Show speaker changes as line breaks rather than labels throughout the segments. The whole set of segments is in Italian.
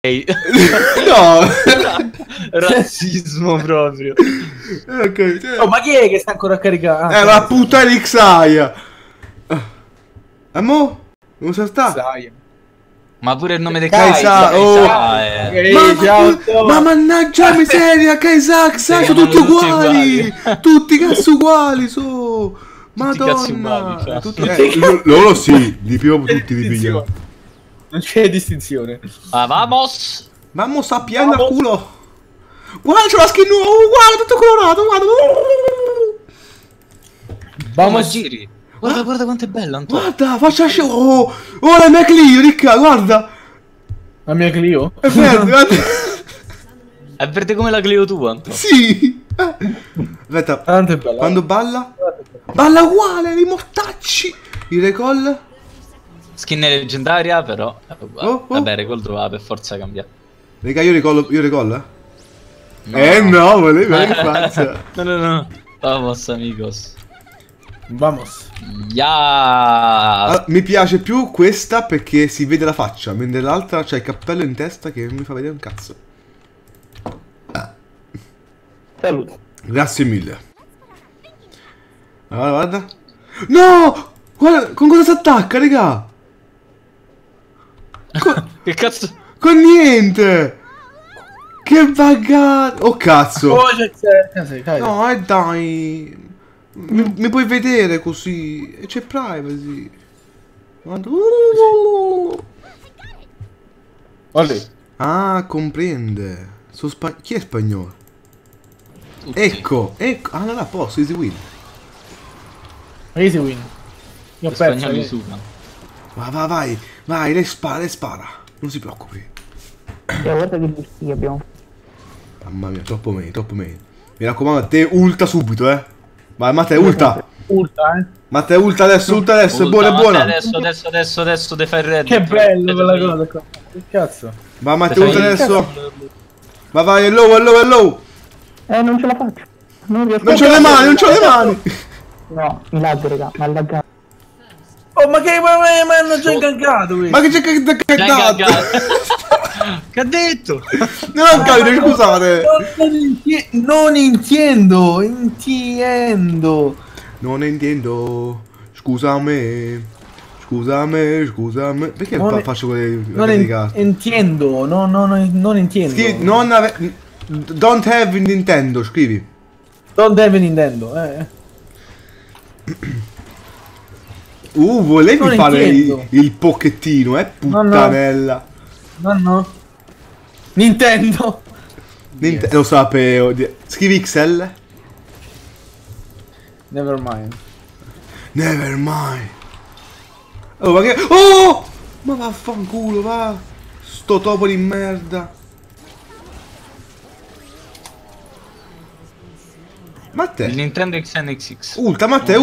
No!
Razzismo proprio.
Ok, cioè...
Oh, ma chi è che sta ancora a caricare? Ah,
la puttana di Xayah! Amo? Non sa sta?
Sai.
Ma pure il nome del
Kaisa, ma mannaggia la miseria, Kaisa, sono tutti uguali! Tutti cazzo uguali, so! Madonna! Loro sì, di più tutti di pigliano.
Non c'è distinzione.
Vamos!
Vamos a piano al culo! Guarda, c'è la skin nuova! Guarda, tutto colorato, guarda!
Vamos, giri! Guarda, guarda quanto è bella, Antonio!
Guarda, faccia scemo! Oh, la mia Clio, Ricca, guarda!
La mia Clio?
È verde, guarda!
È verde come la Clio tua, Antonio!
Sì! Aspetta,
Tanto è bella.
quando balla? Balla uguale, i mortacci! Il recall?
Skin leggendaria, però...
Oh.
Vabbè, recall doveva per forza cambiare.
Raga, io recall? No, volevo l'infanzia.
No. Vamos, amigos.
Vamos.
Ya.
Mi piace più questa perché si vede la faccia, mentre l'altra c'ha il cappello in testa che non mi fa vedere un cazzo.
Salute.
Grazie mille. Guarda. No! Guarda, con cosa si attacca, raga?
Che cazzo?
Con niente! Che buggato! Oh cazzo!
Oh, c'è.
No, dai! Mi puoi vedere così? C'è privacy. Ah, comprende. Chi è spagnolo?
Tutti.
Ecco. Ah, non a posto, easy win.
Easy win. Io ho perso.
Spagnoli suma.
Vai, lei spara. Non si preoccupi.
Guarda che busti abbiamo.
Mamma mia, troppo meglio. Mi raccomando, a te ulta subito, Vai, Matteo, ulta. Matteo, ulta adesso, è buona.
Adesso te fai il red.
Che bello quella cosa qua. Che cazzo?
Va, Matteo, ulta adesso. Vai, è low.
Non ce la faccio. Non riesco.
Non c'ho le mani.
No, mi laggo, raga, mi ha laggato.
Oh, ma che mi hanno già incagato?
Ma che c'è cagato?
Che ha detto?
Non capito, scusate.
Non intendo.
Non intendo. Scusami. Perché faccio quelle di cazzo?
Intendo. Non intendo.
Don't have Nintendo, scrivi.
Don't have Nintendo.
Volevi fare il pocchettino, puttanella.
No. Nintendo.
Lo sapevo. Scrivi XL.
Never mind.
Oh, ma che... Oh! Ma vaffanculo, va. Sto topo di merda. Matteo.
Il Nintendo XNXX.
Ulta, Matteo.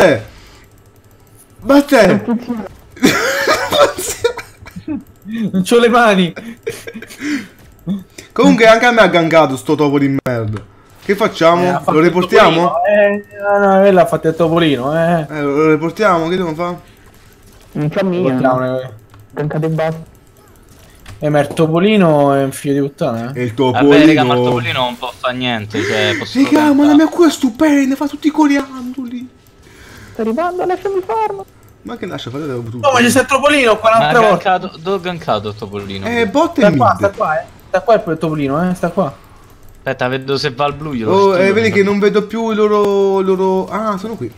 Non c'ho le mani.
Comunque anche a me ha gankato sto topo di merda. Che facciamo? Lo riportiamo?
No, lei l'ha fatto il topolino,
Lo riportiamo? Che devo fare?
Non c'ho mia. Gankate e basta.
Ma il topolino è un figlio di puttana,
E il topolino...
Vabbè, raga, ma il topolino non può fare niente, cioè,
Raga, ma la mia cura è stupenda, fa tutti i coriandoli.
Sto arrivando, lasciami farlo.
Ma che lascia fare tutto?
No, ma c'è il topolino qua un'altra volta.
Dove ho gankato il topolino?
Bot e
Sta
mid.
qua, Sta qua il topolino, sta qua.
Aspetta, vedo se va al blu, glielo
vedi che non vedo più i loro... Ah, sono qui.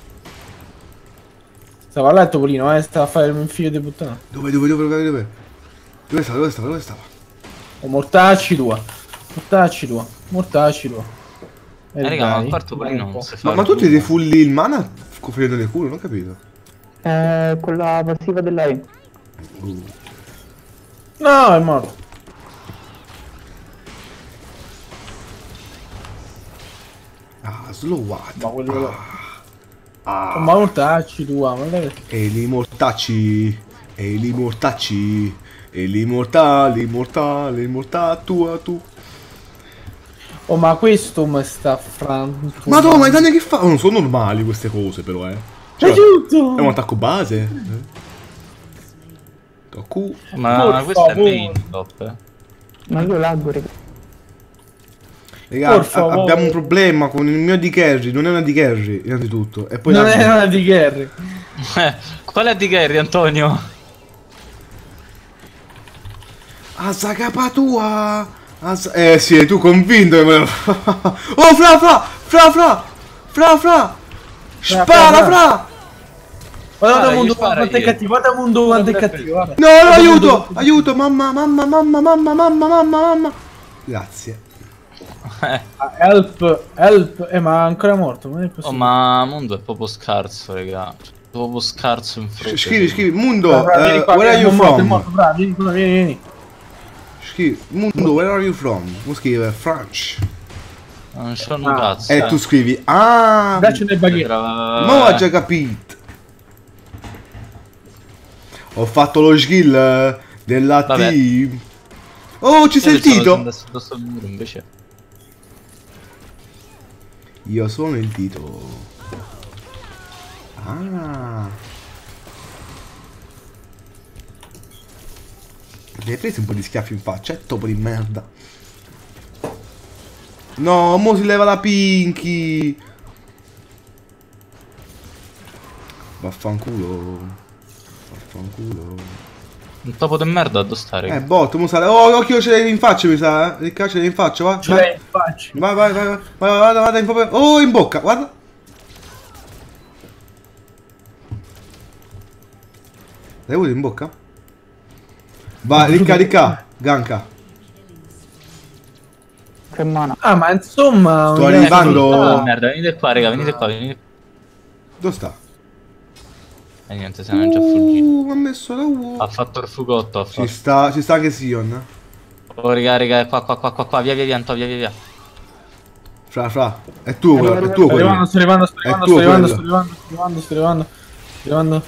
Stava là il topolino, sta a fare il figlio di puttana.
Dove? Dove stava?
Oh, mortacci tua.
Raga, ma il quarto topolino non si fa.
Ma tu ti defulli il mana coprendo le culo, non ho capito.
Con la passiva della E.
No, è morto.
Slowato.
Ma quello là. Ma mortacci tua, ma lei...
E li mortacci. E l'immortale tua tu.
Oh, ma questo mi sta frantumando.
Madonna, ma i danni che fa? Non sono normali queste cose però, Cioè,
aiuto!
è un attacco base.
Ma questo è main top,
Ma io laggo, raga.
Raga, abbiamo un problema con il mio di carry, non è una di carry, innanzitutto. E poi
non è una di Gary.
Qual è di Gary, Antonio?
Asagapa tua! Sì, tu convinto che me lo... Oh, Fra! Spara, Fra!
Guarda Mundo quanto è cattivo, guarda Mundo quanto è cattivo.
No, aiuto! Mamma! Grazie.
Help, ma ancora morto, non è possibile.
Oh, ma Mundo è proprio scarso, raga. Proprio scarso in fretta.
Scrivi, Mundo, where are you from?
Morto, bravi, vieni.
Scrivi, Mundo, where are you from? Tu scrivi, France.
Non c'ho un cazzo.
E tu scrivi, ah!
Dacci dei baghetti.
Ma ho già capito. Ho fatto lo skill della T. Oh, ci sei sentito?
Invece.
Io sono il Tito. Ah. Mi hai preso un po' di schiaffi in faccia, topo di merda. No, mo si leva la Pinky. Vaffanculo.
Un topo di merda a stare.
Botto, mo sale. Oh, occhio, ce l'hai in faccia, mi sa. Ricca, ce l'hai in faccia, va.
Ce l'hai in faccia.
Vai, guarda, in bocca. Oh, in bocca, guarda. L'hai avuto in bocca? Vai, ricca, ganka.
Che mano.
Ah, ma insomma...
Sto arrivando.
Merda, venite qua, raga, venite qua.
Dove sta?
E niente, se ne è già fuggito.
Mi ha messo la U.
Ha fatto il fugotto.
Ci sta anche Sion.
Oh, raga, qua, via, Anto, via.
Fra, è tuo quello.
Sto arrivando.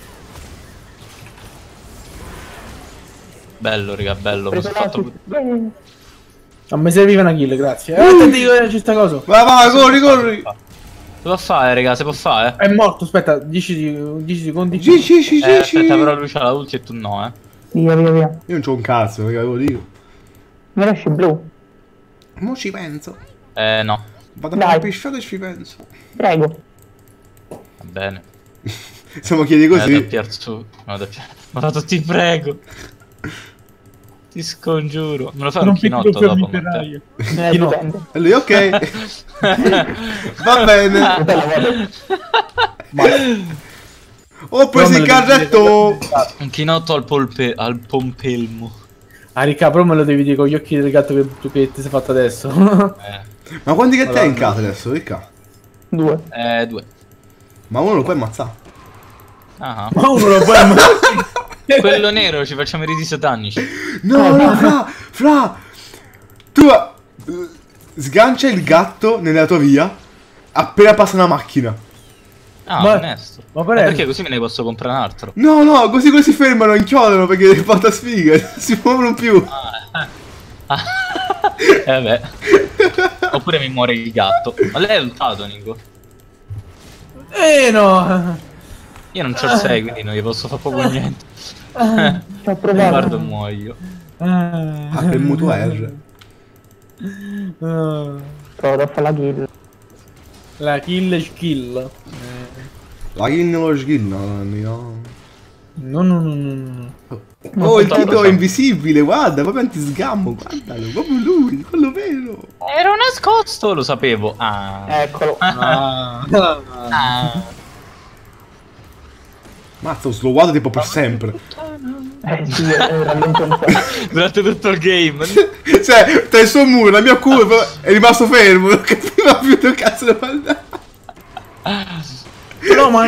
Bello, raga, bello. Mi sono fatto...
Non mi serviva una kill, grazie. Attenti, c'è sta cosa.
Vai, corri.
Si può fare, raga, si può fare.
È morto, aspetta, 10 secondi.
Aspetta, però lui c'ha la ulti e tu no,
Via.
Io non c'ho un cazzo, raga, ve lo dico.
Mi lasci blu?
Mo ci penso.
No.
Vado a fare pisciato e ci penso.
Prego.
Va bene.
Se mi chiedi così.
Ma ti prego. Ti scongiuro. Me lo fai un chinotto dopo.
Dipende.
E lui, ok. Va bene. Ho preso il carretto.
Un chinotto al pompelmo.
Ah, Ricca, però me lo devi dire con gli occhi del gatto che ti sei fatto adesso.
Ma quanti che hai in casa adesso, Ricca?
2.
2.
Ma uno lo puoi ammazzare.
Ah.
Ma uno lo puoi ammazzare.
Quello nero, ci facciamo i riti satanici.
No, Fra. Tu sgancia il gatto nella tua via appena passa una macchina.
Ah,
ma,
onesto. Ma perché così me ne posso comprare un altro?
No, così si fermano, inchiodano perché porta sfiga. Si muovono più.
Vabbè. Oppure mi muore il gatto. Ma lei è ultato, Nico?
No.
Io non c'ho il 6, quindi non gli posso fare proprio niente.
Ci ho provato.
Guardo, muoio.
Per mutuo R.
Provo a fare la kill.
La kill.
La kill nello skill, no.
No.
Oh, il Tito è invisibile, guarda, proprio anti-sgammo, guardalo, proprio lui, quello vero.
Ero nascosto, lo sapevo.
Eccolo.
Mazza, ho slowato tipo per sempre.
Sì, rallento un po'.
Durante tutto il game.
Cioè, tra il suo muro, la mia curva è rimasto fermo, non capiva più dove cazzo devo andare.
No, ma...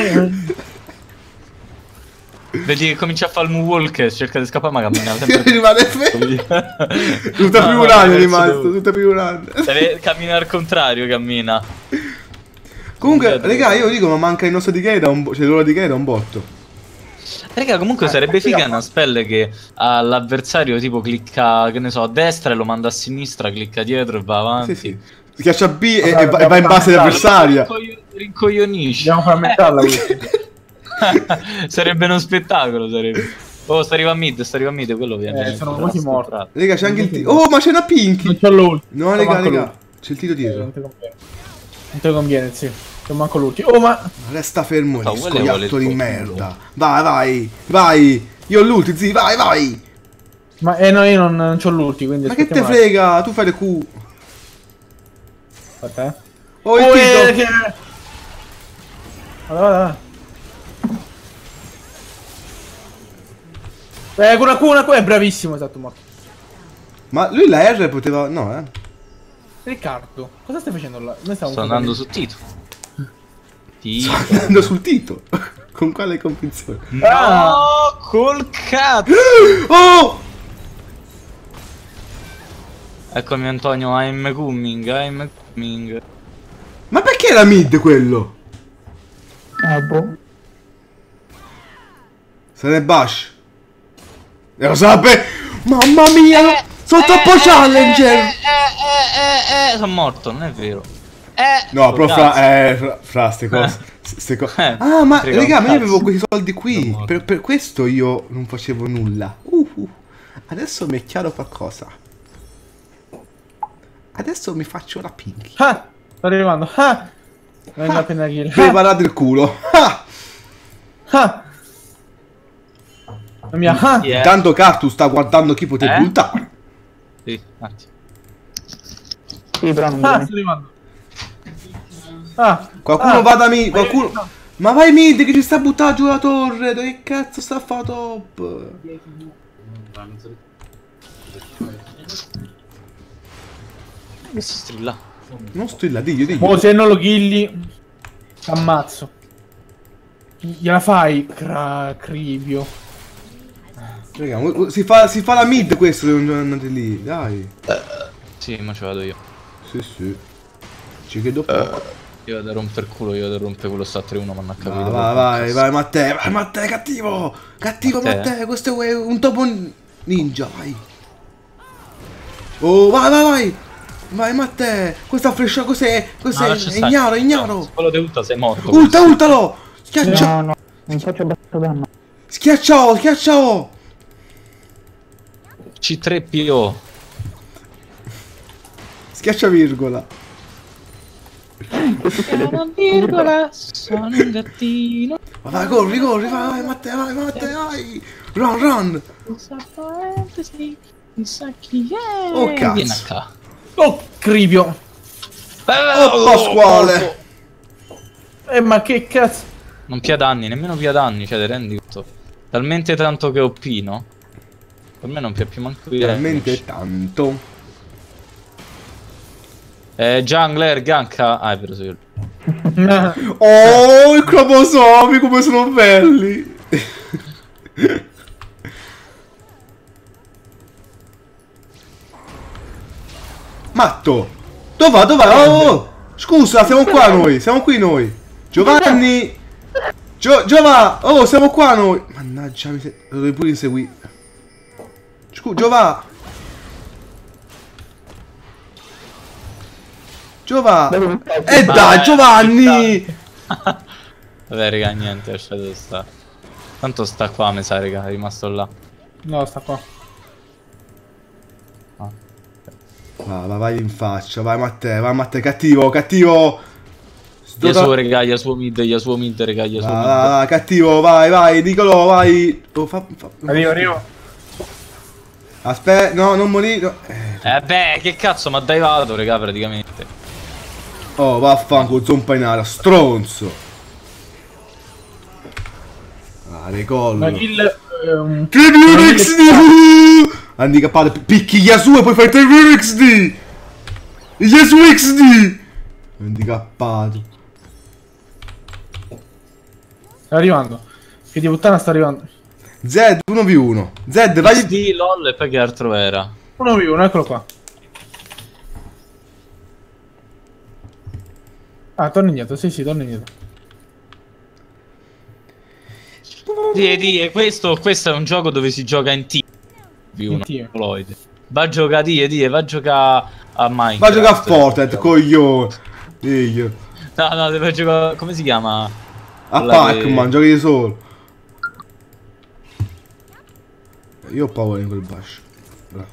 Vedi che comincia a fare il moonwalk, cerca di scappare ma cammina sempre.
Rimane fermo. Tutta più un anno è rimasto, tutta più un anno.
Cammina al contrario, cammina.
Comunque, raga, io dico, ma manca il nostro decay da un botto, cioè l'ora decay da un botto.
Raga, comunque sarebbe figa una spell che all'avversario tipo clicca, che ne so, a destra e lo manda a sinistra, clicca dietro e va avanti.
Sì. Schiaccia B e va in base all'avversaria.
Rincoglionisci.
Dobbiamo far metterla
Sarebbe uno spettacolo, sarebbe. Oh, sta arriva a mid, quello viene.
Sono quasi morti.
Raga, c'è anche il tiro. Oh, ma c'è una Pinky.
Non c'ho l'ulti.
No, raga. C'è il tiro dietro.
Non te conviene, sì. Non manco l'ulti. Oh, ma
resta fermo lì, scoiattolo di merda. Vai. Io ho l'ulti, zi, vai.
Ma no, io non c'ho l'ulti, quindi.
Ma che te frega? Tu fai le Q.
Aspetta,
Oh, il tiro.
Vada. Una Q è bravissimo, esatto, morto.
Ma lui la R poteva... No,
Riccardo, cosa stai facendo là? Noi
sto andando su Tito.
Sto andando sul Tito. Con quale convinzione?
No, col cazzo.
Oh!
Eccomi Antonio, I'm coming.
Ma perché era mid quello?
Boh.
Sarebbe Bash. E lo sape! Mamma mia! Sono troppo challenger!
Sono morto, non è vero.
No, però fra ste cose. Ah, ma raga, ma io avevo quei soldi qui. Per questo io non facevo nulla. Adesso mi è chiaro qualcosa. Adesso mi faccio la Pinky.
Ah! Sto arrivando. Venga appena kill.
Preparate il culo. Intanto Cartus sta guardando chi potrebbe ultare.
Sì, un attimo.
Sì, però non viene.
Sto arrivando.
Qualcuno vada mi. Qualcuno. Ma vai mid che ci sta buttando giù la torre. Che cazzo sta a fa top?
Che si strilla?
Non strilla, digli.
Oh, se non lo killi, ammazzo. Gliela fai, Cribio.
Raga, si fa la mid questo se non andate lì, dai.
Sì, ma ci vado io.
Sì. Ci credo poco.
Io vado a romper culo, quello sta a 3-1, ma non ha capito.
Vai, Matteo, cattivo! Cattivo Matteo, questo è un topo ninja, vai. Oh, vai! Vai Matteo! Questa freccia cos'è? È ignaro!
Quello di ulta sei morto.
Ultalo! Schiaccia!
No, non faccio abbastanza danno.
Schiacciao!
C3PO.
Schiaccia virgola.
Virgola, sono un gattino.
Vai, corri, vai Matteo, vai! Run! Oh cazzo!
Oh, Cribio!
Oh Pasquale!
Ma che cazzo?
Non pia danni, nemmeno pia danni, cioè te rendi conto? Talmente tanto che OP, no? Per me non pia più manco di
talmente tanto.
Jungler, ganka. Hai preso io.
Oh, i cromosomi come sono belli! Matto! Dov'è? Oh! Scusa, siamo qua noi! Siamo qui noi! Giovanni! Giova! Oh, siamo qua noi! Mannaggia, lo devi pure inseguire. Giova! Dai, Giovanni!
Vabbè, raga, niente, lasciate stare. Tanto sta qua, mi sa, raga, è rimasto là.
No, sta qua.
Vai in faccia, vai Matteo, cattivo!
Yasuo, raga, Yasuo mid, raga, Yasuo mid.
Cattivo, vai, Nicolò, vai!
Arrivo.
Aspetta, no, non morire.
Beh, che cazzo, ma dai vado, raga, praticamente.
Oh, vaffanculo, zompa in aria, stronzo! Ricollo.
Ma kill...
Handicappato, picchi Yasuo e poi fai 3 XD! Yasuo XD! Handicappato.
Sta arrivando. Che di puttana sta arrivando.
Zed 1v1. Zed, vai.
XD, LOL e poi che altro era?
1v1, eccolo qua. Torna indietro, sì, torna indietro.
Questo è un gioco dove si gioca in team. Va a giocare, va a giocare a Minecraft.
Va a giocare a Fortnite, coglione. Io.
No, deve giocare. Come si chiama?
A Pac-Man, giochi di solo. Io ho paura di quel bash. Bravo.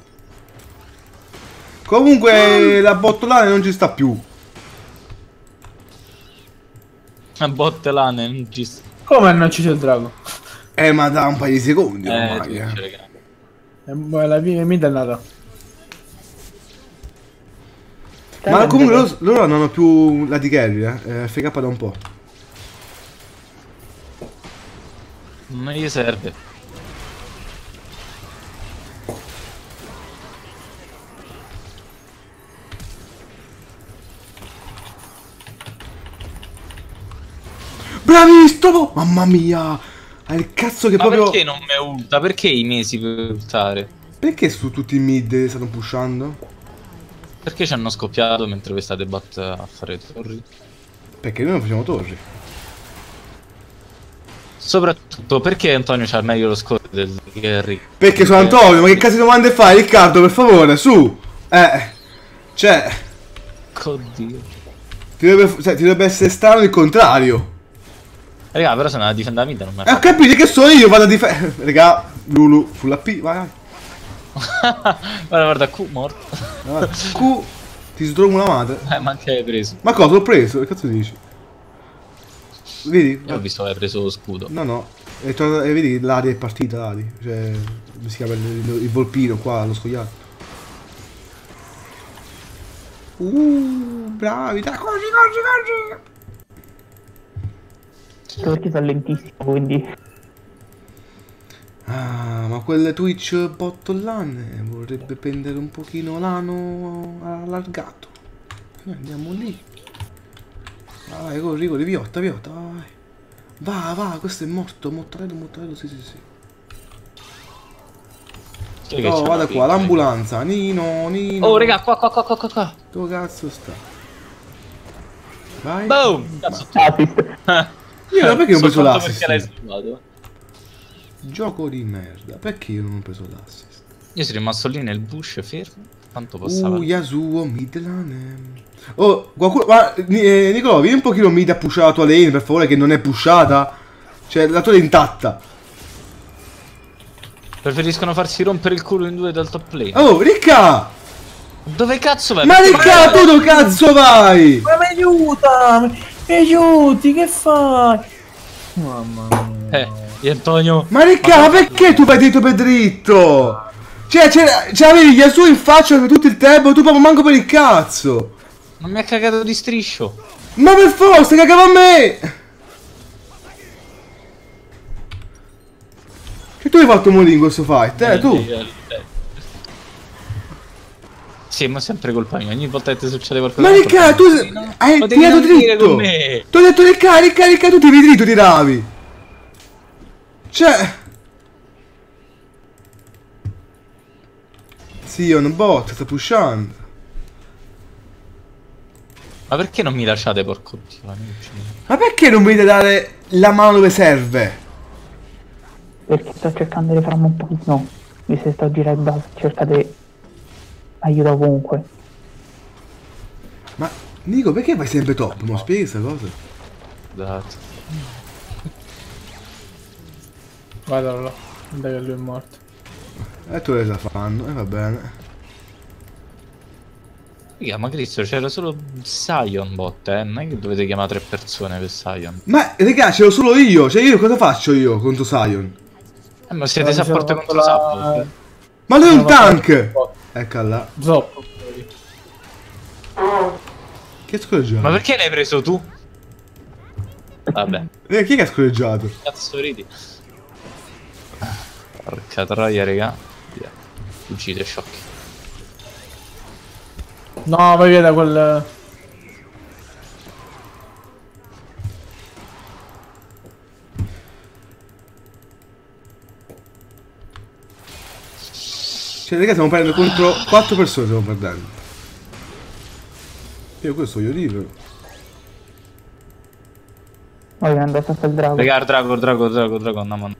Comunque la bottolana non ci sta più.
A botte lane, non ci sta.
Come non ci c'è il drago?
Ma da un paio di secondi ormai,
tu dici, raga.
La mid è nata.
Ma comunque loro non hanno più la di carry, FK da un po'.
Non gli serve.
Bravissimo! Mamma mia! Hai il cazzo che
Ma
proprio...
perché non me ulta? Perché i mesi per ultare?
Perché su tutti i mid stanno pushando?
Perché ci hanno scoppiato mentre voi state a fare torri?
Perché noi non facciamo torri.
Soprattutto perché Antonio c'ha meglio lo score del Gary.
Perché sono Antonio, ma che cazzo di domande fai, Riccardo, per favore, su! Cioè...
Oddio.
Ti dovrebbe essere strano il contrario.
Raga, però se non la difende la mid non me
Ho capito che sono io, vado a difendere... Raga, Lulu, sulla P, vai.
guarda, Q morto.
Vai. Q, ti sdromo la madre.
Ma anche hai preso.
Ma cosa, l'ho preso? Che cazzo dici? Vedi?
Io ho visto che hai preso lo scudo.
No. E vedi, l'aria è partita, l'aria. Cioè, come si chiama il volpino qua, lo scoiattolo. Bravi, dai, corri!
Perché sono lentissimo, quindi...
Ah, ma quel Twitch bottolane vorrebbe prendere un pochino l'ano allargato. Noi andiamo lì. Vai, corri, piotta, vai. Va, questo è morto, mortarello, sì. No, vada qua, l'ambulanza, Nino.
Oh, raga, qua.
Dove cazzo sta? Vai.
Boom! Cazzo,
Io perché non ho preso
soltanto
l'assist?
perché l'hai salvato.
Gioco di merda, perché io non ho preso l'assist?
Io sono rimasto lì nel bush fermo. Tanto passava.
Yasuo, Midlane. Oh, qualcuno... Ma, Nicolò, vieni un pochino mid a pushare la tua lane, per favore, che non è pushata. Cioè, la tua è intatta.
Preferiscono farsi rompere il culo in due dal top lane.
Oh, Ricca!
Dove cazzo vai?
Ma Ricca, tu dove cazzo vai?
Ma mi aiuta! Mi aiuti, che fai? Mamma mia.
Di Antonio.
Ma Ricca, perché tu vai dritto per dritto? Cioè, avevi Yasuo in faccia per tutto il tempo, tu proprio manco per il cazzo.
Non mi ha cagato di striscio.
Ma per forza, cagava a me! Che tu hai fatto morire in questo fight, tu?
Sì, ma è sempre colpa mia, ogni volta che ti succede qualcosa.
Ma Ricca, tu hai tirato dritto! Ti ho detto Ricca, tu tiri dritto, tiravi! Cioè... Sì, è un bot, sta pushando.
Ma perché non mi lasciate, porco dio?
Ma perché non mi dite dare la mano dove serve?
Perché sto cercando di farmi un pochino. Visto che sto girando, cercate aiuto ovunque.
Ma Nico, perché vai sempre top? Non spieghi questa cosa?
Scusate.
Guarda là, guarda che lui è morto.
E tu le sta fanno, e va bene.
Raga, ma Cristo, c'era solo Sion bot, non è che dovete chiamare 3 persone per Sion.
Ma raga, ce l'ho solo io, cioè io cosa faccio io contro Sion?
Ma siete support contro support.
Ma lui è un tank! Ecco là.
Zoppo.
Che scorreggiato?
Ma perché l'hai preso tu? Vabbè,
Chi è che ha scorreggiato?
cazzo ridi? Porca troia, raga. Via. Uccide sciocchi.
No, vai via da quel...
Cioè raga, stiamo perdendo contro 4 persone, stiamo perdendo. Io questo voglio dire.
Voglio andare sotto il drago.
Raga, drago, andiamo.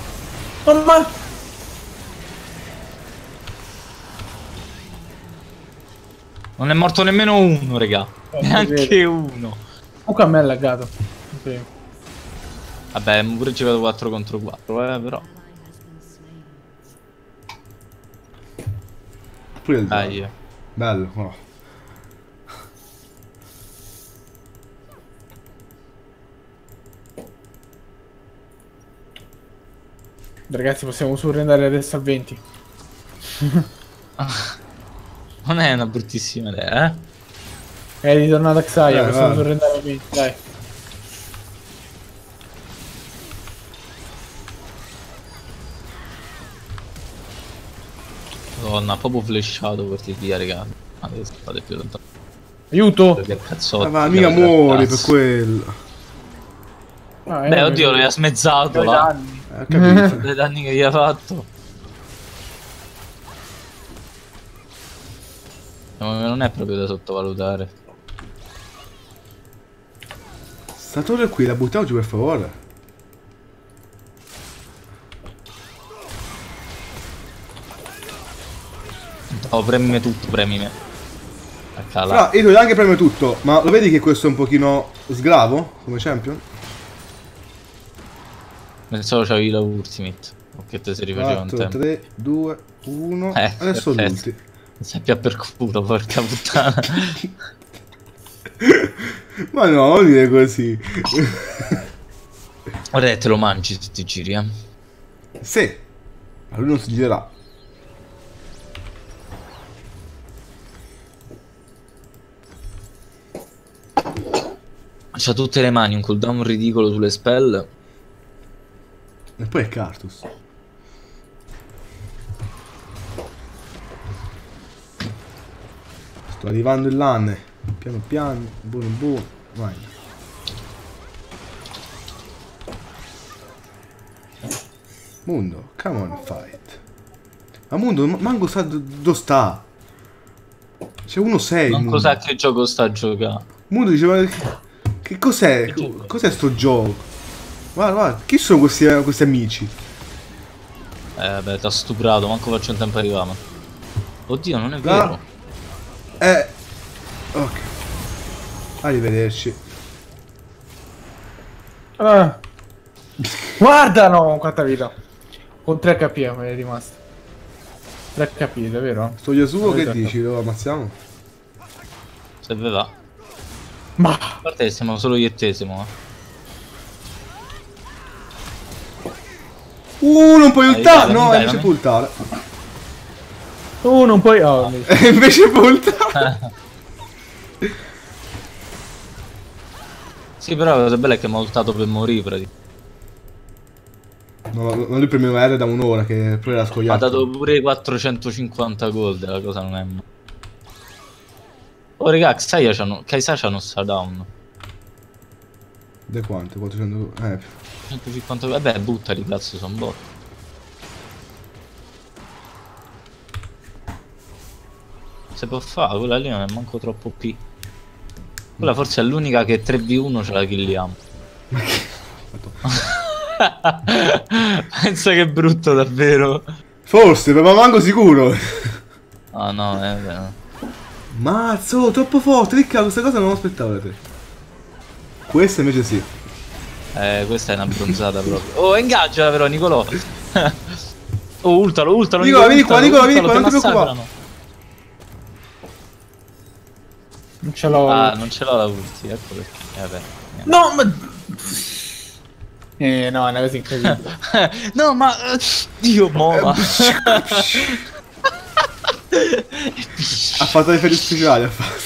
Mamma!
Non è morto nemmeno uno, raga. Neanche uno.
Comunque a me è laggato. Ok.
Vabbè, pure giocato 4 contro 4, però.
Pure il
Dai.
bello, oh.
Ragazzi, possiamo surrendere adesso al 20.
Non è una bruttissima idea, eh?
È ritornato a Xayah, possiamo
vai.
surrendere al 20, dai.
Madonna, proprio flashato per TP, raga. Adesso fate più lontano.
Aiuto!
Che cazzo.
Ma mica muori per quello.
Ah,
Beh, oddio, lo ha smezzato,
due
va.
danni.
Capito?
Dai danni che gli ha fatto. No, non è proprio da sottovalutare.
Sta torre qui, la buttiamo giù per favore.
Oh, premimi tutto, premimi. Accala.
Fra, io devo anche premere tutto, ma lo vedi che questo è un pochino sglavo come champion?
Pensavo c'avevi la ultimate. O che te si rifaceva un
4,
tempo.
3, 2, 1. Adesso
perfetto.
l'ulti.
Sei più per culo, porca puttana.
Ma no, non dire così.
Ora te lo mangi se ti giri, eh.
Sì, ma lui non si girerà.
C'ha tutte le mani, un cooldown ridicolo sulle spell.
E poi è Cartus. Sto arrivando in LAN. Piano piano, buono buono. Vai. Mundo, come on fight. Ma Mundo, manco sa dove sta. C'è 1-6.
Non sa che gioco sta a giocare.
Mundo diceva che cos'è? Cos'è sto gioco? Guarda, guarda, chi sono questi amici?
Vabbè, t'ha stuprato, manco faccio in tempo a arrivare. Oddio, non è
Là.
vero.
Ok. Arrivederci.
Ah. Guarda, no, quanta vita. Con 3 HP è rimasto. 3 HP, davvero?
Sto Yasuo che
Esatto.
dici? Lo ammazziamo?
Se ve va.
Ma
A parte che siamo solo io e te, siamo.
Non puoi ultare!
dai,
No,
dai,
invece
dai.
puoi ultare.
tu non puoi... Oh, mi-
Invece puoi ultare.
Sì, però la cosa bella è che mi ha ultato per morire, praticamente.
No, ma lui premeva R da un'ora che poi era
Ha
scogliato.
dato pure 450 gold, la cosa non è. Oh, raga, Kaisa c'hanno sta down.
Da quanto? 400...
150 gold. Vabbè, buttali, cazzo, sono bot. Se può fare, quella lì non è manco troppo P. Quella forse è l'unica che 3v1 ce la killiamo. Pensa che è brutto davvero.
Forse, ma manco sicuro.
Ah no, beh.
Mazzo, troppo forte. Ricca, questa cosa non l'aspettavo da te. Questa invece sì.
Questa è una bronzata proprio. Oh, ingaggia però, Nicolò. Oh, ultalo,
Nicolò, vieni qua, Nicolò, vieni qua,
ti
non ti preoccupare.
massacrano.
non ce l'ho...
Ah, non ce l'ho la ulti, ecco perché. Vabbè. niente.
No, ma... no, è una cosa incredibile.
No, ma... Dio, mova.
Ha fatto gli effetti speciali, ha fatto.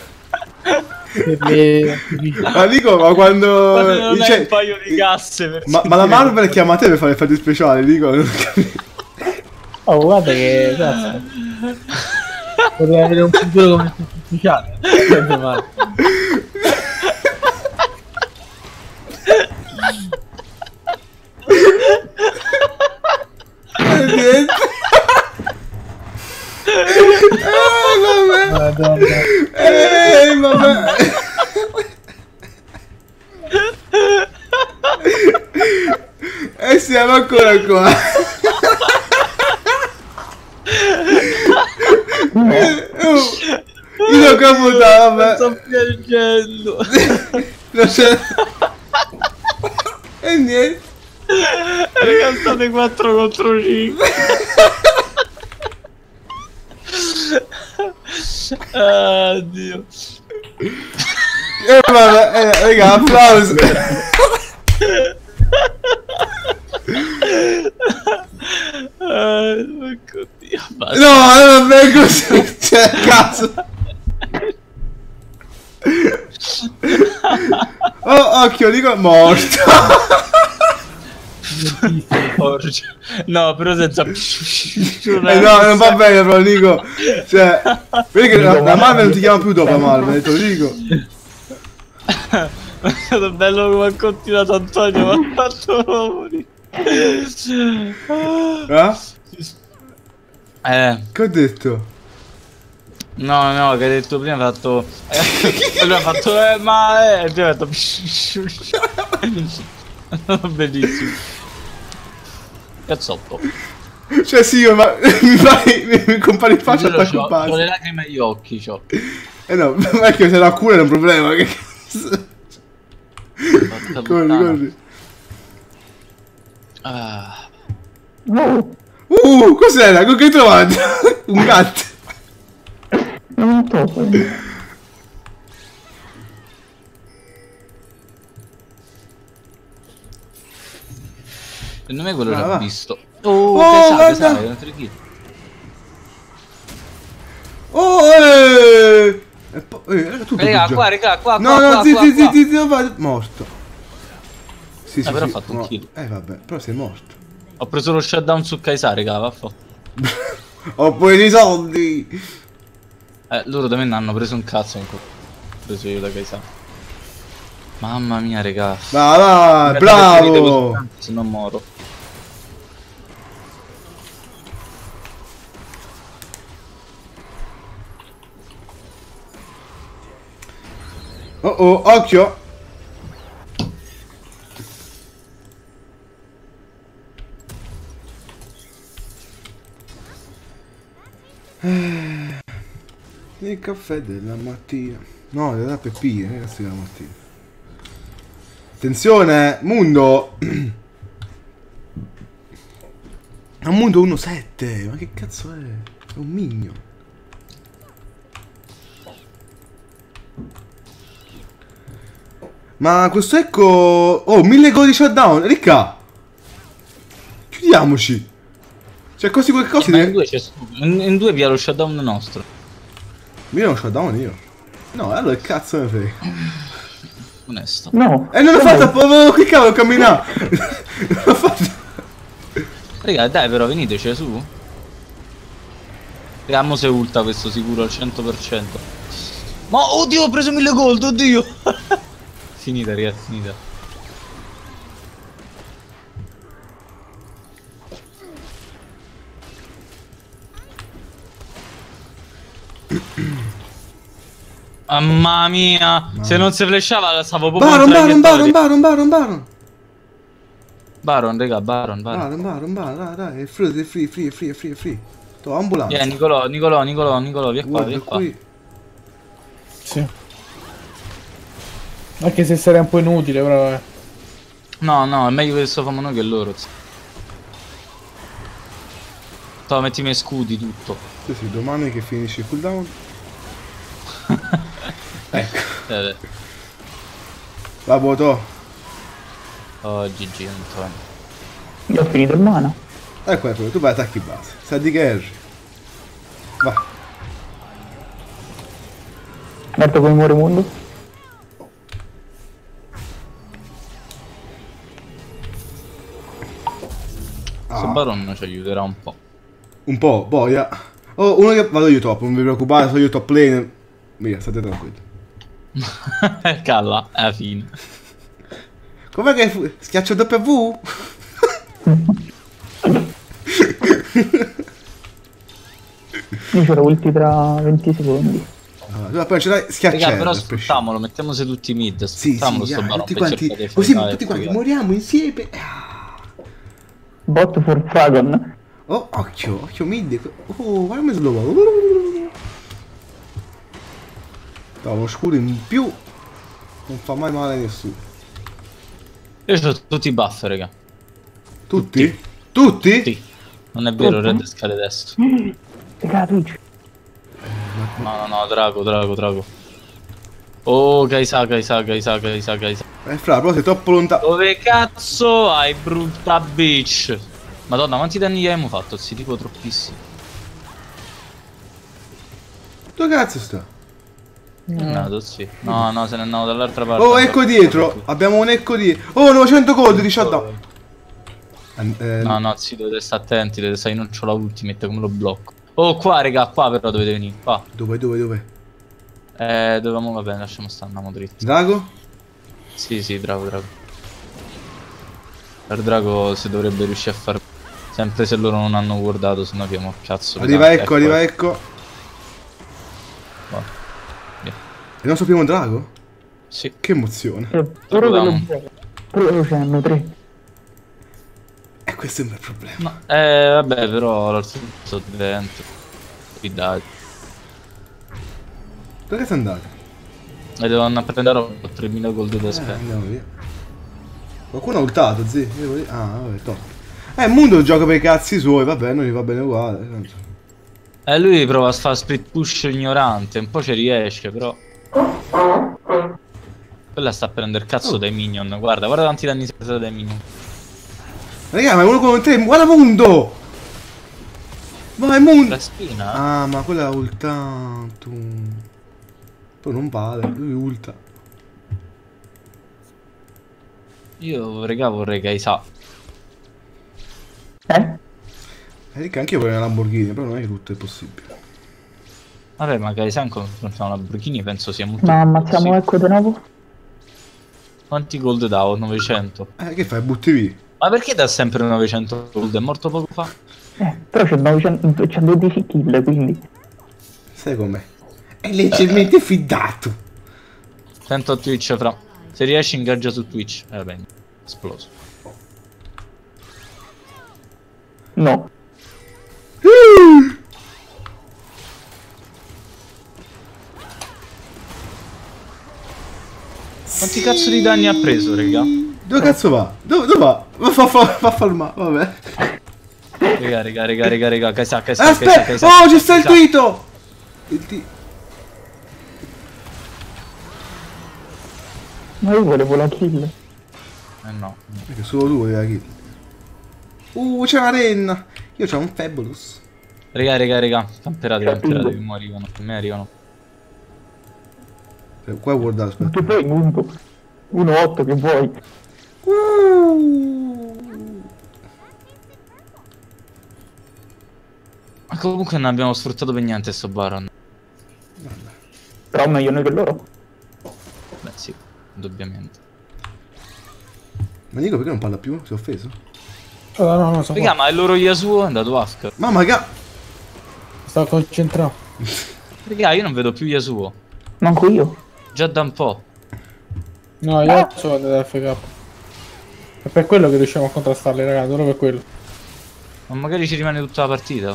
Ma dico, ma quando...
Non è
cioè,
un paio di casse per
ma la Marvel chiama te per fare effetti speciali, dico. Non capisco.
Oh, guarda che... Cazzo. Potrei avere un futuro come ufficiale. Niente male.
Niente. Vabbè.
Madonna.
Vabbè. E siamo ancora qua. vabbè.
Sto piangendo.
Non c'è... E niente.
Raga, state 4 contro 5. Dio.
Vabbè, raga, applauso.
Oddio, basta.
No, vabbè, così. Cioè, cazzo. Oh, occhio, dico morto.
Porca. No, però senza.
No, non va bene, però dico. Cioè, vedi che la Marvel non ti chiama più dopo la Marvel, te lo dico.
È stato bello come ha continuato Antonio, mi ha fatto morire.
Che ho detto?
No, che hai detto prima ha fatto. Lui ha fatto e poi ha fatto. Bellissimo. Cazzotto.
Cioè sì, ma mi compare in faccia attacco base.
Ho le lacrime agli occhi, c'ho.
No, ma è che se la cura è un problema, che cazzo. Corri.
Ah.
Cos'era? Che hai trovato? Un gatto.
Non lo so.
Secondo me quello
Va.
l'ha visto. Oh,
guarda.
che sai, un tricky.
E poi, tutto
Raga,
già.
qua.
No,
qua,
zitti, morto. Sì,
però ha fatto un
no.
kill.
Vabbè, però sei morto.
Ho preso lo shutdown su Kaisar, raga, vaffa.
Ho preso i soldi.
Loro da me ne hanno preso un cazzo ancora. Ho preso io da Kaisar. Mamma mia, raga.
Va, bravo.
Se non moro.
Oh, occhio. Il caffè della mattina. No, della Peppina, ragazzi, della mattina. Attenzione, Mundo. Un Mundo 1-7. Ma che cazzo è? È un migno. Ma questo ecco... Oh, 1000 gol di shutdown. Ricca. Chiudiamoci. C'è così qualcosa
Ma
di...
in due c'è in due via lo shutdown nostro.
Io non shutdown io. No, allora che cazzo ne frega.
Onesto.
No.
E non l'ho fatto, avevo cliccato, ho camminato. Non l'ho fatto.
Raga, dai però, veniteci su. Vediamo se ulta questo sicuro al 100%. Ma oddio, ho preso 1000 gold, oddio. Finita, ragazzi, finita. Mamma mia, se non si flashava stavo proprio
Baron,
Baron, raga, Baron.
dai, è free. To, ambulanza.
Yeah, Nicolò, via qua,
Guarda qui.
Sì. Anche se sarà un po' inutile, però.
No, è meglio che sto famo noi che loro. Toh, metti i miei scudi, tutto.
Sì, domani che finisce il cooldown. Ecco. Va, vuoto.
Oh, GG, Antonio.
Io ho finito il mana.
Ecco, tu vai attacchi base. Sa di che erri. Va.
Guarda come muore Mundo.
Questo Baron ci aiuterà un po'.
Un po', boia. Oh, uno che vado io top, non vi preoccupate, sono io top lane. Via, state tranquilli.
Calla, è la fine.
Com'è che schiaccio W?
Io c'ho ulti tra 20 secondi.
Allora, poi ce l'hai schiacciato.
Raga, però sfruttamolo, mettiamo tutti mid.
Sì,
Sfruttamolo
sì,
sto Baron
tutti
per
quanti,
cercare di
così
fare
tutti quanti
fregare.
moriamo insieme.
Bot for Dragon.
Oh, occhio mid. Oh, guarda come slow. Dà uno scudo in più. Non fa mai male a nessuno.
Io ho tutti i buff, raga.
Tutti? Tutti?
Sì. Non è vero, Red scade adesso.
Raga, Twitch.
No, Drago. Oh, Kaisa.
Fra, però sei troppo lontano.
Dove cazzo hai, brutta bitch? Madonna, quanti danni gli abbiamo fatto? Sì, tipo troppissimi.
Dove cazzo sta?
È nato, sì. No, se ne è andato dall'altra parte.
Oh, ecco dietro. Abbiamo un ecco dietro. Oh, 900 gold di shutdown.
No, sì, dovete stare attenti, dovete stare, io non c'ho la ultimate, come lo blocco. Oh, qua, raga, qua però dovete venire, qua.
Dove?
Dovevamo, vabbè, lasciamo stare, andiamo dritti.
Drago?
Sì, Drago. Per Drago si dovrebbe riuscire a far... Sempre se loro non hanno guardato, se no abbiamo cazzo.
Arriva ecco.
Va. Via.
Il nostro primo drago?
Sì.
Che emozione.
Però ce n'hanno 3.
E questo è un bel problema.
No, vabbè, però l'ho sto dentro. Fidati.
Dove sei andato?
E devo andare a prendere 3000 gold da spendere.
Andiamo via. Qualcuno ha ultato, zi. Ah, vabbè, top. Il mondo gioca per i cazzi suoi, vabbè, noi va bene uguale.
Lui prova a fare split push ignorante, un po' ci riesce, però. Quella sta a prendere cazzo dai minion, guarda quanti danni si è preso dai minion.
Raga, ma è uno con 3, guarda Mundo! Ma è Mundo!
La spina?
Ah, ma quella ha ultato. Poi non vale, lui ulta.
Io, raga, vorrei Kaisa.
Ricca, anche io vorrei una Lamborghini, però non è che tutto è possibile.
Vabbè, ma Kaisa confrontiamo la Lamborghini penso sia molto
Ma ammazziamo
possibile.
ecco di nuovo?
Quanti gold davo? 900.
Che fai? Butti via?
Ma perché dà sempre 900 gold? È morto poco fa?
Però c'è 912 kill, quindi.
Sai com'è? È leggermente fidato.
Sento Twitch, fra. Se riesci ingaggia su Twitch. Vabbè, esploso.
No.
Quanti cazzo di danni ha preso, raga?
Dove cazzo va? Dove va? Va falma, vabbè.
Raga, Kaisa.
Aspetta! Oh, ci sta il Tito!
Ma io volevo la kill.
No.
Perché solo tu volevi la kill. C'è una renna! Io c'ho un Fabulous.
Raga. Camperate, che mi arrivano. A me arrivano.
Qua guardate, aspetta.
Che poi Mundo. 1-8 che vuoi.
Ma comunque non abbiamo sfruttato per niente sto Baron.
Però meglio noi che loro.
Beh sì, indubbiamente.
Ma Nico perché non parla più? Si è offeso?
No, so
Raga, ma il loro Yasuo è andato Ask.
Mamma che...
sto concentrato.
Raga, io non vedo più Yasuo.
Manco io.
Già da un po'.
No, io sono andato FK. È per quello che riusciamo a contrastarli, raga, solo per quello.
Ma magari ci rimane tutta la partita.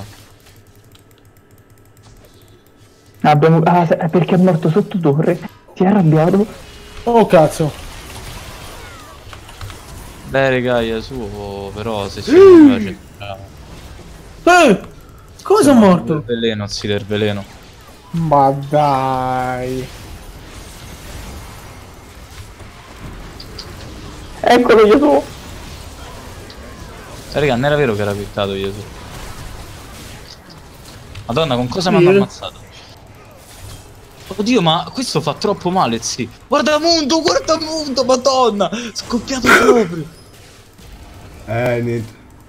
Abbiamo... è perché è morto sotto torre. Si è arrabbiato.
Oh cazzo.
Beh, raga, Yasuo, però se si piace.
Come sono morto?
Veleno, sì, del veleno.
Ma dai.
Eccolo io tu.
Raga, non era vero che era quittato Yasuo. Madonna, con cosa mi hanno ammazzato? Oddio, ma questo fa troppo male, sì. Guarda Mundo, madonna! Scoppiato proprio.
Niente.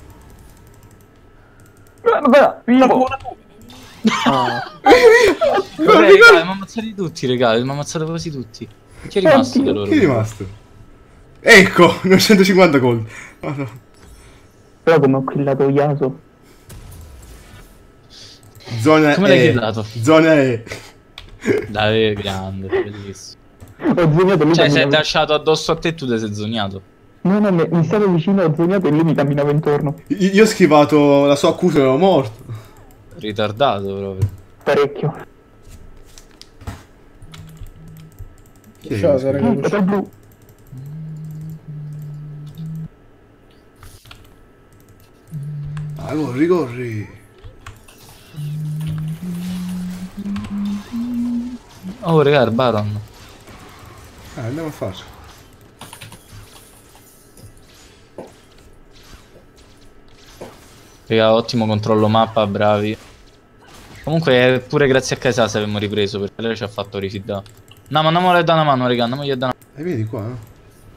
Guarda, vivo.
Vabbè, raga, mi ammazzati tutti, raga, mi ammazzate quasi tutti. Chi è rimasto da loro?
Chi è rimasto? Ecco, 950 gold. Oh, no.
Però come ho killato Yasuo.
Zona
Come l'hai killato?
Zona E.
Dai, grande, bellissimo.
Ho zognato lui.
Cioè, sei lasciato addosso a te e tu ti sei zognato.
No, mi stavo vicino, ho zognato e lui mi camminava intorno.
Io ho schivato la sua accusa e ero morto.
Ritardato proprio.
Parecchio.
Chi è?
Ciao, raga.
Per blu.
Ah, corri, corri.
Oh, raga, il Baron.
Andiamo a farci.
Raga, ottimo controllo mappa, bravi. Comunque, pure grazie a Kaisa se abbiamo ripreso, perché lei ci ha fatto rifidare. No, ma andiamole da una mano, raga, andiamogli da una mano.
E vedi qua, no?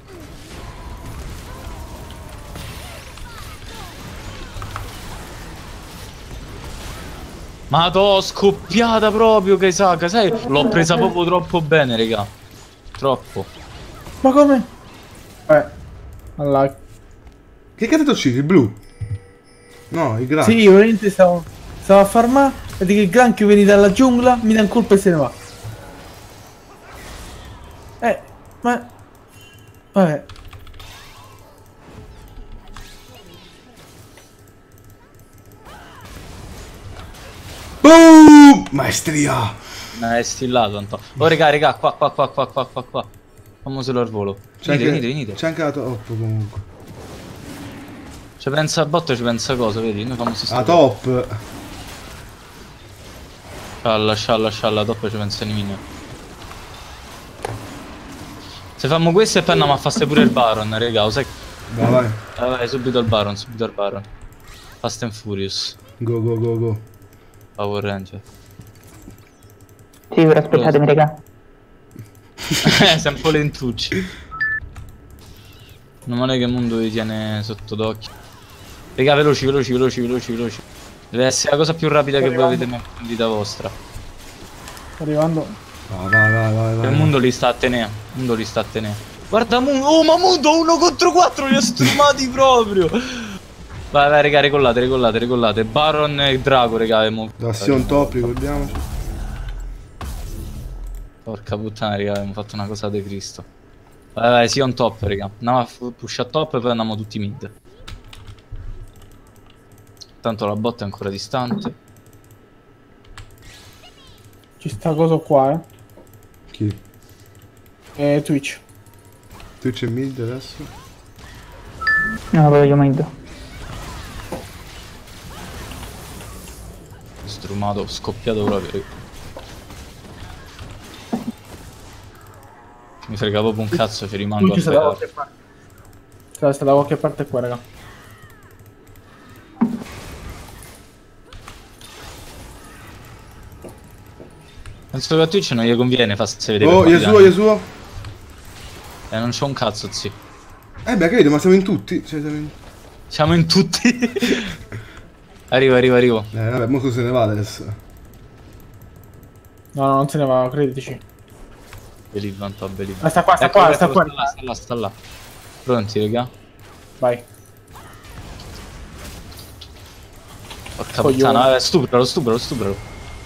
Ma t'ho scoppiata proprio, Kaisa, sai? L'ho presa proprio troppo bene, raga. Troppo.
Ma come? Allora.
Che cazzo ti uccidi? Il blu? No, il grano.
Sì, io veramente stavo a farmare, vedi che il granchio viene dalla giungla, mi dà un colpo e se ne va. Ma... Vabbè.
Boom! Maestria!
È stillato, Anto. Oh, raga, qua. Famoselo al volo. Venite.
C'è anche la top comunque.
Ci pensa a botto, ci pensa cosa, vedi? Noi fammo
La top!
Scialla, dopo ci pensa i minion. Se fammo questo e poi andiamo a fare pure il Baron, raga, lo sai?
Vai.
Vai, subito il Baron. Fast and Furious.
Go.
Power Ranger.
Sì, ora aspettatemi, raga.
Siamo un po' lentucci. Non male che il mondo vi tiene sotto d'occhio. Raga, veloci. Deve essere la cosa più rapida che voi avete mai fatto in vita vostra.
Sto arrivando.
Vai.
Il mondo li sta a tenere. Guarda Mundo. Oh, ma Mundo 1 contro 4 li ha strumati proprio. Vai, raga, regolate. Baron e Drago, raga.
Da Sion top, ricordiamoci.
Porca puttana, raga, abbiamo fatto una cosa di Cristo. Vai, Sion top, raga. Andiamo a push a top e poi andiamo tutti mid. Tanto la botta è ancora distante.
Ci sta cosa qua,
Chi?
Twitch.
Twitch e mid adesso?
No, voglio mid.
Strumato, scoppiato proprio. Mi frega proprio un cazzo, ci rimango
Twitch
a
sta da
fare.
qualche parte. Sta da qualche parte qua, raga.
Penso che a Twitch non gli conviene farsi vedere.
Oh, Yasuo.
Non c'ho un cazzo, zio.
Beh, credo, ma siamo in tutti. Cioè,
Siamo in tutti. Arrivo.
vabbè, molto se ne va adesso.
No, non se ne va, credici.
Believe.
Sta qua.
Sta là. Pronti, raga?
Vai.
Porca
Coglione.
puttana, vabbè, stupralo.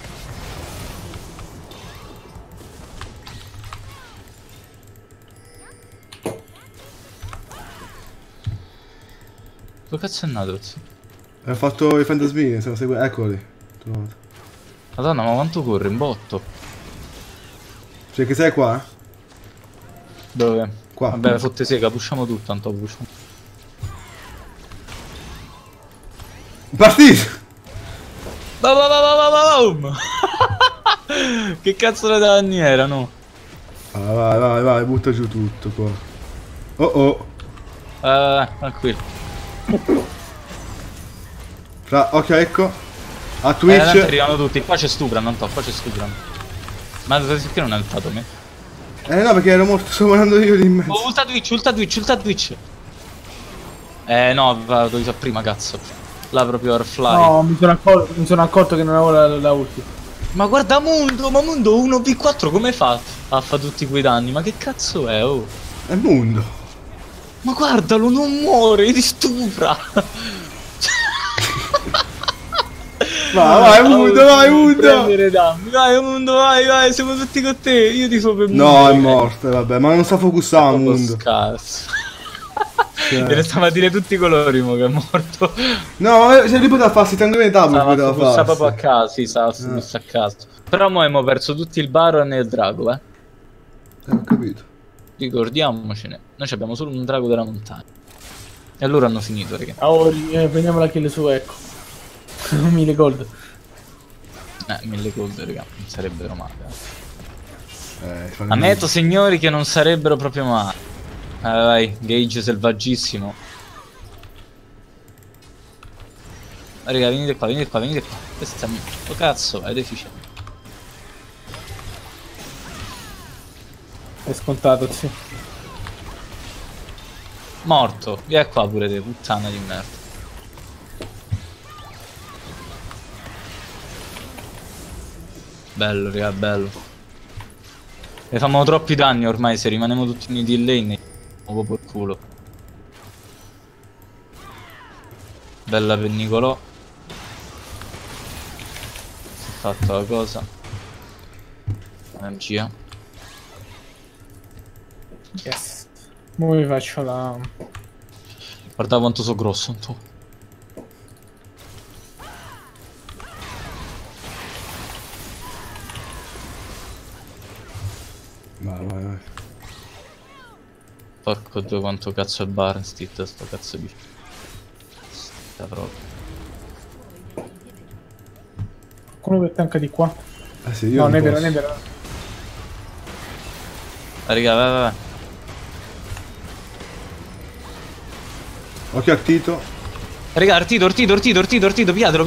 Dove cazzo è nato, zio?
Ha fatto i fantasmini, stiamo seguendo. Eccoli. Trovato.
Madonna, ma quanto corre in botto?
Cioè, che sei qua?
Dove?
Qua.
Vabbè, fotte sega, pusciamo tutto, tanto pusciamo.
Partito!
Boom! Che cazzo di danni erano?
Vai, butta giù tutto qua. Oh.
Tranquillo.
Occhio, ecco. A
Tanto
Twitch.
arrivano tutti, qua c'è stuprano, non qua c'è stuprano. Ma perché non è alzato me?
No, perché ero morto, sto volando io lì in mezzo.
Oh, ulta Twitch. No, devo fare prima, cazzo. Là proprio Airfly.
No, mi sono accorto che non avevo la ulti.
Ma guarda Mundo, 1v4 come fa a fare tutti quei danni? Ma che cazzo è, oh?
È mondo.
Ma guardalo, non muore, ti stupra.
Vai, Mundo, vai, Mundo.
Prendere danni. Vai, Mundo, vai, siamo tutti con te. Io ti fo per Mundo.
No, è morto, vabbè, ma non sa focusare Mundo.
Cazzo. Te ne stavo a dire tutti i colori, mo che è morto.
No, se lui poteva farsi tanto in età, poteva
Stava proprio a
farsi.
caso, sì, stava messo a caso. Però mo abbiamo perso tutti il Baron e il Drago,
Ho capito.
Ricordiamocene. Noi abbiamo solo un drago della montagna. E loro hanno finito, raga.
Oh, prendiamo la kill su, ecco. 1000 gold.
1000 gold, raga. Non sarebbero male.
Fanno
Ammetto, signori, che non sarebbero proprio male. Vai, Gage selvaggissimo. Raga, venite qua, venite qua, venite qua. Questo è... Oh cazzo, è deficiente.
È scontato, sì.
Morto. Via qua pure te, puttana di merda. Bello, raga, bello. E fanno troppi danni ormai, se rimaniamo tutti uniti in lane. Muovo per culo. Bella per Nicolò. Si è fatta la cosa. Energia.
Yes. Ora vi faccio la...
Guarda quanto sono grosso, un po'.
Vai.
Porco dio quanto cazzo è Barstit sto cazzo di... Sta proprio.
Qualcuno mette anche di qua.
Ah sì, io
No,
non
non è vero,
posso.
non è vero.
Raga, vai.
Occhio a Tito.
Raga, ortito, piatelo.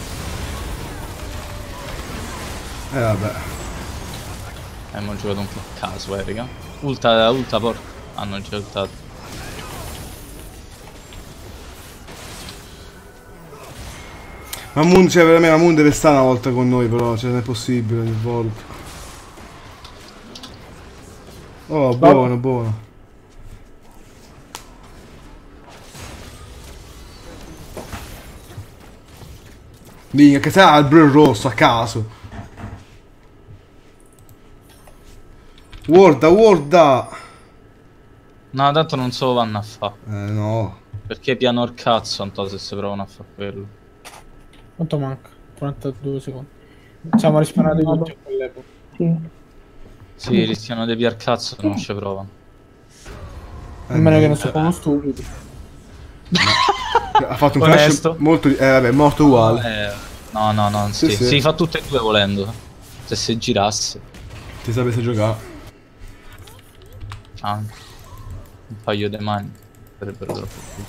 Vabbè.
Abbiamo giocato un po' a caso, raga. Ulta, porca. Hanno già ultato.
Mamoon, cioè veramente Mamoon deve stare una volta con noi però, cioè non è possibile ogni volta. Oh, buono. Minchia, che sa il blu rosso a caso. Guarda.
No, tanto non so vanno a fa.
No.
Perché piano il cazzo, non so se si provano a fare quello.
Quanto manca? 42 secondi. Siamo risparati tutti a quell'epoca.
Sì.
Sì, rischiano di piar cazzo, non ci provano.
A meno che non sono stupidi.
Ha fatto un
Onesto.
flash molto... vabbè, è morto uguale.
No,
Sì.
si fa tutte e due volendo. Se si girasse.
Ti sapesse giocare.
Anche. Un paio di mani. Sarebbero troppo più.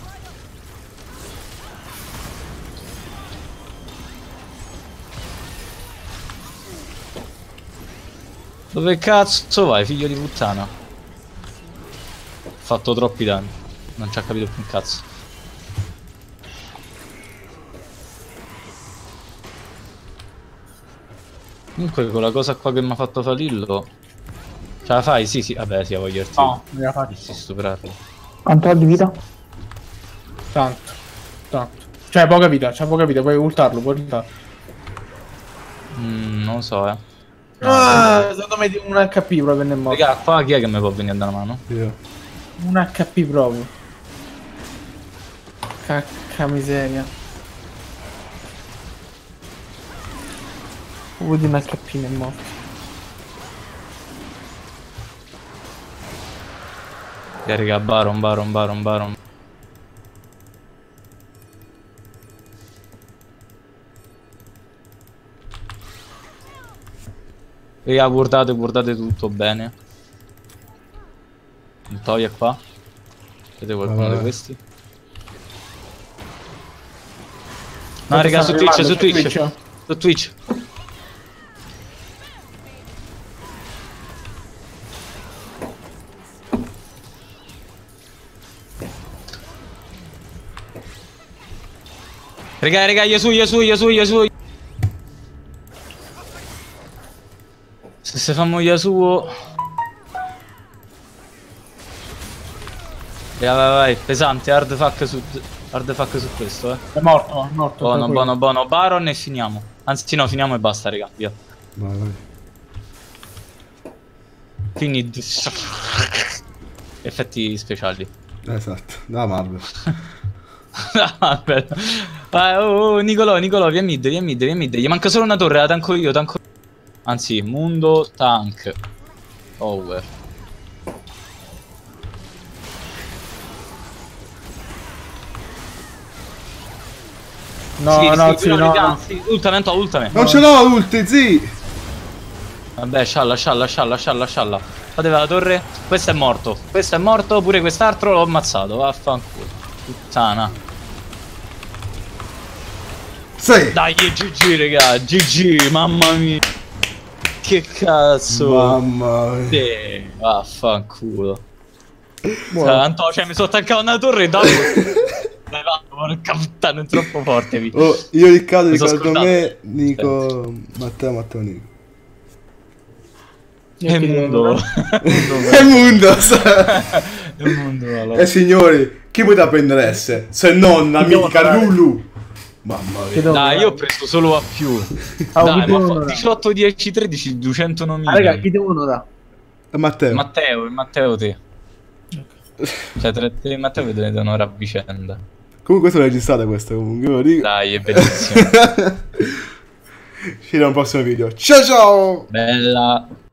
Dove cazzo vai, figlio di puttana? Ho fatto troppi danni. Non ci ha capito più un cazzo. Comunque con la cosa qua che mi ha fatto Falillo. Ce la fai? Sì, vabbè, sì, la voglio dirti.
No, non la faccio.
Si stuprarlo.
Quanto ho di vita?
Tanto. Cioè, poca vita, puoi ultarlo,
Non lo so,
secondo me di un HP proprio nel morto.
Raga, qua chi è che mi può venire da una mano?
Io.
Un HP proprio. Cacca miseria. Vuoi di un HP nel morto.
Raga, Baron. Raga, guardate tutto bene. Il toia qua. Vedete qualcuno di questi? No, raga, su Twitch. Su Twitch. Raga, Yasuo. Se famo Yasuo. Raga, vai, pesante, hard fuck su questo,
È morto.
Buono, Baron e finiamo. Anzi no, finiamo e basta, raga, via.
Vai.
Quindi effetti speciali.
Esatto, da Marvel.
Vabbè. Nicolò, via mid. Gli manca solo una torre, la tanco io. Anzi, Mundo tank. Over.
No, no,
sì,
sì, no, no.
sì, ultame, ultame.
Non ce l'ho ulti, zi!
Vabbè, scialla. Fateva la torre. Questo è morto, pure quest'altro l'ho ammazzato, vaffanculo. Puttana.
Sì!
Dai, GG, raga, GG, mamma mia. Che cazzo.
Mamma mia.
Sì, vaffanculo.
Buono.
Tanto, cioè, mi sono attaccato una torre e dopo... Dai, va, porca puttana, è troppo forte, vi.
Oh, io Riccardo,
Mi sono
Riccardo
scordato.
me, Nico, Matteo, Nico.
È il mondo.
È il mondo!
È il mondo, allora.
Signori, chi potrà prendere S? Se non la mitica Lulu! Mamma mia.
Chiedo-
Dai, io ho preso solo A+.
Ah,
Dai,
chi
ma
devono dare?
18, 10, 13, 209.
Ah, raga, chi devono da?
Matteo.
Matteo te. Cioè, tra te e Matteo vedete un'ora a vicenda.
Comunque questa è registrata questa, comunque, ve lo dico.
Dai, è bellissimo.
Ci vediamo al prossimo video. Ciao ciao!
Bella.